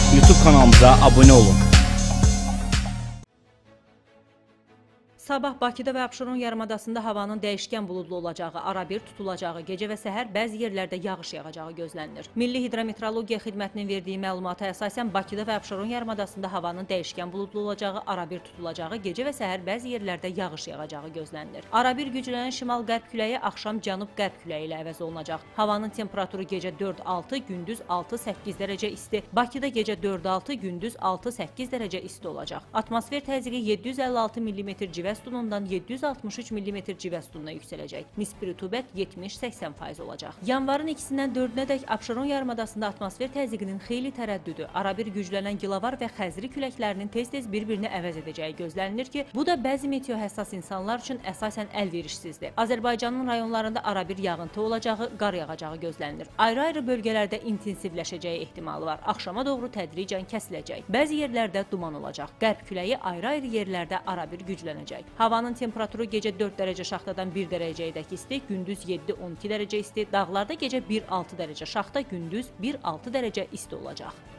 YouTube kanalımıza abone olun. Sabah Bakıda və Abşeron yarımadasında havanın dəyişkən buludlu olacağı, arabir tutulacağı, gecə və səhər bəzi yerlərdə yağış yağacağı gözlənilir. Milli Hidrometeorologiya Xidmətinin verdiyi məlumata əsasən Bakıda və Abşeron yarımadasında havanın dəyişkən buludlu olacağı, arabir tutulacağı, gecə və səhər bəzi yerlərdə yağış yağacağı gözlənilir. Arabir güclənən şimal-qərb küləyi axşam cənub-qərb küləyi ilə əvəz olunacaq. Havanın temperaturu gecə 4-6, gündüz 6-8 dərəcə isti, Bakıda gecə 4-6, gündüz 6-8 dərəcə isti olacaq. Atmosfer təzyiqi 756 mm civə sütunundan 763 mm civə sütununa yüksələcək. Nisbi rütubət 70-80% olacaq. Yanvarın 2-dən 4-nə dək Abşeron yarımadasında atmosfer təzyiqinin xeyli tərəddüdü, arabir güclənən gilavar və xəzri küləklərinin tez-tez bir-birini əvəz edəcəyi gözlənilir ki, bu da bəzi meteohəssas insanlar üçün əsasən əlverişsizdir. Azərbaycanın rayonlarında arabir yağıntı olacağı, qar yağacağı gözlənilir. Ayrı-ayrı bölgələrdə intensivləşəcəyi ehtimalı var. Axşama doğru tədricən kəsiləcək. Bəzi yerlərdə duman olacaq. Qərb küləyi ayrı-ayrı yerlərdə arabir güclənəcək. Havanın temperaturu gecə 4 dərəcə şaxtadan 1 dərəcəyədək isti, gündüz 7-12 dərəcə isti, dağlarda gecə 1-6 dərəcə şaxta, gündüz 1-6 dərəcə isti olacaq.